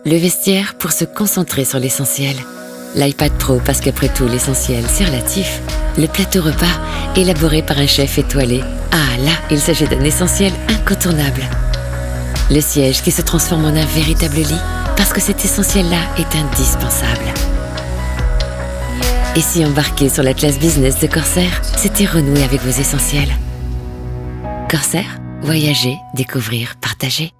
Le vestiaire pour se concentrer sur l'essentiel. L'iPad Pro parce qu'après tout l'essentiel c'est relatif. Le plateau repas élaboré par un chef étoilé. Ah là, il s'agit d'un essentiel incontournable. Le siège qui se transforme en un véritable lit parce que cet essentiel-là est indispensable. Et si embarquer sur la classe business de Corsair, c'était renouer avec vos essentiels. Corsair, voyager, découvrir, partager.